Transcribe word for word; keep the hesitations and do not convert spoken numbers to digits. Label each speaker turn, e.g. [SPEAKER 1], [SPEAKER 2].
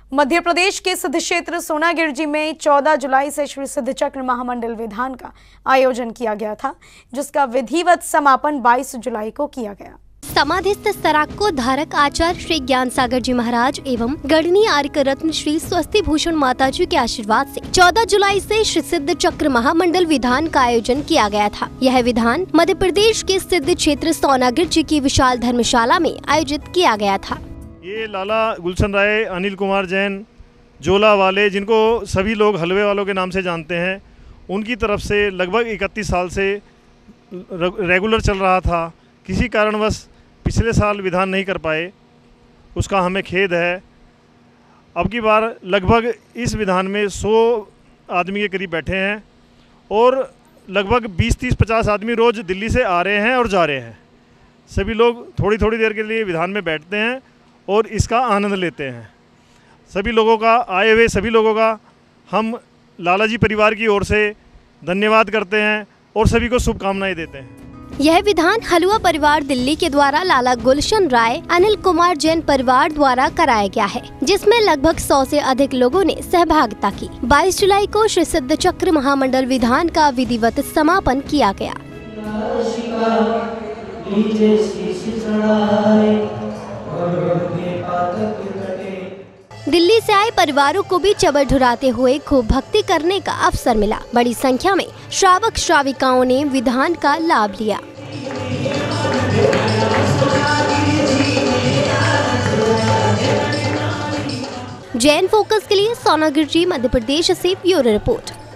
[SPEAKER 1] मध्य प्रदेश के सिद्ध क्षेत्र सोनागिरजी में चौदह जुलाई से श्री सिद्ध चक्र महामंडल विधान का आयोजन किया गया था, जिसका विधिवत समापन बाईस जुलाई को किया गया।
[SPEAKER 2] समाधिस्थ सराको धारक आचार्य श्री ज्ञान सागर जी महाराज एवं गणनीय आर्य रत्न श्री स्वस्ति भूषण माता जी के आशीर्वाद से चौदह जुलाई से श्री सिद्ध चक्र महामंडल विधान का आयोजन किया गया था। यह विधान मध्य प्रदेश के सिद्ध क्षेत्र सोनागिरजी की विशाल धर्मशाला में आयोजित किया गया था।
[SPEAKER 3] ये लाला गुलशन राय, अनिल कुमार जैन, जोला वाले, जिनको सभी लोग हलवे वालों के नाम से जानते हैं, उनकी तरफ से लगभग इकतीस साल से रेगुलर चल रहा था। किसी कारणवश पिछले साल विधान नहीं कर पाए, उसका हमें खेद है। अब की बार लगभग इस विधान में सौ आदमी के करीब बैठे हैं और लगभग बीस तीस पचास आदमी रोज़ दिल्ली से आ रहे हैं और जा रहे हैं। सभी लोग थोड़ी थोड़ी देर के लिए विधान में बैठते हैं और इसका आनंद लेते हैं। सभी लोगों का, आए हुए सभी लोगों का हम लालाजी परिवार की ओर से धन्यवाद करते हैं और सभी को शुभकामनाएं देते हैं।
[SPEAKER 2] यह विधान हलुआ परिवार दिल्ली के द्वारा लाला गुलशन राय, अनिल कुमार जैन परिवार द्वारा कराया गया है, जिसमें लगभग सौ से अधिक लोगों ने सहभागिता की। बाईस जुलाई को श्री सिद्ध चक्र महामंडल विधान का विधिवत समापन किया गया। दिल्ली से आए परिवारों को भी चबर ढुराते हुए खूब भक्ति करने का अवसर मिला। बड़ी संख्या में श्रावक श्राविकाओं ने विधान का लाभ लिया। जैन फोकस के लिए सोनागिरजी मध्य प्रदेश से ब्यूरो रिपोर्ट।